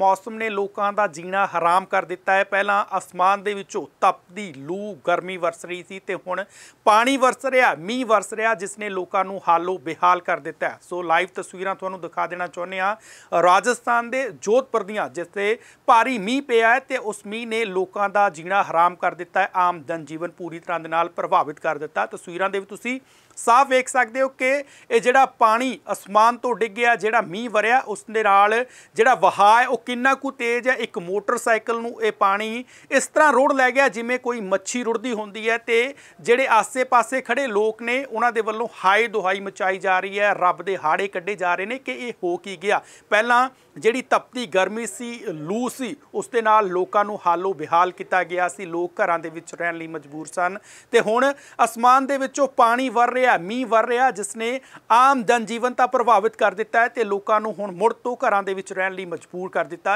मौसम ने लोगों का जीना हराम कर दिता है। पहला आसमान दे विचों तपदी लू गर्मी वरस रही थी ते हुण पानी वरस रहा, मींह वरस रहा, जिसने लोगों को हालो बेहाल कर दिता है। सो लाइव तस्वीरां तुहानूं दिखा देना चाहुंदे हां राजस्थान के जोधपुर दियां, जिथे भारी मींह पिया है ते उस मींह ने लोगों का जीना हराम कर दिता है। आम जनजीवन पूरी तरह दे नाल प्रभावित कर दिता। तस्वीरां दे विच तुसीं साफ वेख सकते हो कि ये जिहड़ा पानी आसमान तो डिग्गिया, जिहड़ा मींह वरिया, उस दे नाल जिहड़ा वहा है वो किन्ना कु तेज है। एक मोटरसाइकिल नूं ये पानी इस तरह रुड़ लै गया जिवें कोई मच्छी रुड़दी हुंदी है। ते जिहड़े आसे पासे खड़े लोग ने उन्हां दे वल्लों हाय दुहाई मचाई जा रही है, रब दे हाड़े कड्ढे जा रहे हैं कि ये हो की गया। पहलां जिहड़ी तपती गर्मी सी, लू सी, उस दे नाल लोकां नूं हालो बेहाल किया गया सी। लोग घरां दे विच रहण लई मजबूर सन ते हुण आसमान दे विचों पानी वर रहा, मींह वर रहा, जिसने आम जनजीवन तो प्रभावित कर दिता है ते लोकां नूं हुण मुड़ तो घरां दे विच रहण लई मजबूर कर दिता।